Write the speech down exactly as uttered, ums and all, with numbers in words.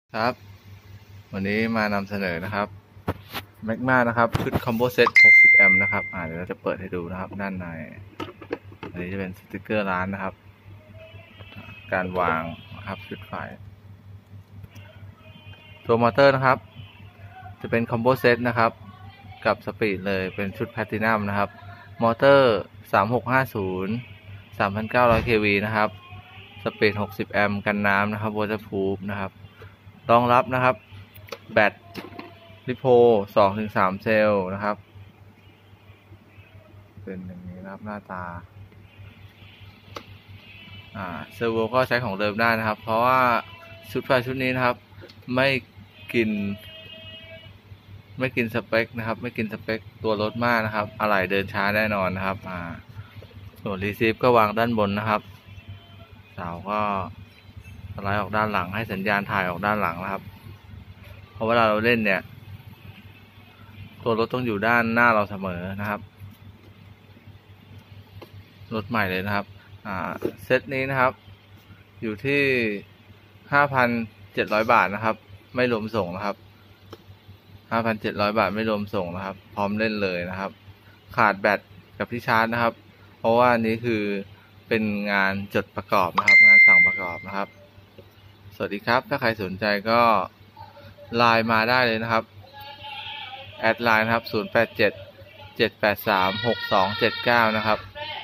ครับวันนี้มานำเสนอนะครับแมกมานะครับชุดคอมโบเซ็ตหกสิบแอมป์นะครับอ่าเดี๋ยวเราจะเปิดให้ดูนะครับด้านในอันนี้จะเป็นสติกเกอร์ร้านนะครับการวางนะครับชุดไฟตัวมอเตอร์นะครับจะเป็นคอมโบเซ็ตนะครับกับสปีดเลยเป็นชุดแพลตินัมนะครับมอเตอร์สามหกห้าศูนย์ สามพันเก้าร้อย เค วี นะครับสปีดหกสิบแอมป์กันน้ำนะครับวอเตอร์พูฟนะครับรองรับนะครับแบตลิโพ สองถึงสาม เซลล์นะครับเป็นอย่างนี้นะครับหน้าตาอ่าเซอร์โวก็ใช้ของเดิมได้นะครับเพราะว่าชุดไฟชุดนี้นะครับไม่กินไม่กินสเปคนะครับไม่กินสเปคตัวรถมากนะครับอะไหล่เดินช้าแน่นอนนะครับอ่าส่วนรีซีฟก็วางด้านบนนะครับเสาก็สไลด์ออกด้านหลังให้สัญญาณถ่ายออกด้านหลังนะครับเพราะเวลาเราเล่นเนี่ยตัวรถต้องอยู่ด้านหน้าเราเสมอนะครับรถใหม่เลยนะครับอ่าเซตนี้นะครับอยู่ที่ ห้าพันเจ็ดร้อย บาทนะครับไม่รวมส่งนะครับ ห้าพันเจ็ดร้อย บาทไม่รวมส่งนะครับพร้อมเล่นเลยนะครับขาดแบตกับที่ชาร์จนะครับเพราะว่านี้คือเป็นงานจดประกอบนะครับงานสั่งประกอบนะครับสวัสดีครับถ้าใครสนใจก็ไลน์มาได้เลยนะครับแอดไลน์นะครับศูนย์ แปด เจ็ด เจ็ด แปด สาม หก สอง เจ็ด เก้านะครับ